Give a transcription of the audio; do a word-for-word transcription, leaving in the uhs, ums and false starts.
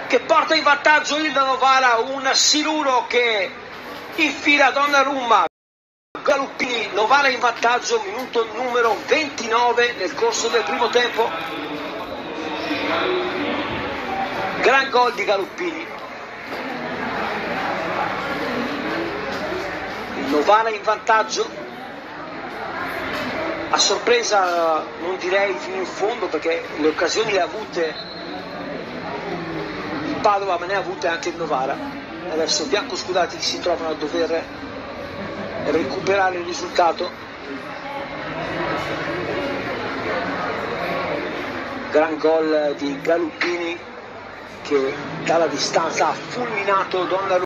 che porta in vantaggio il Novara, un Siluro che infila Donnarumma. Galuppini, Novara in vantaggio, minuto numero ventinove nel corso del primo tempo. Gran gol di Galuppini. Il Novara in vantaggio. A sorpresa non direi fino in fondo, perché le occasioni le ha avute il Padova, ma ne ha avute anche il Novara. Adesso i biancoscudati si trovano a dover recuperare il risultato. Gran gol di Galuppini che dalla distanza ha fulminato Donnarumma.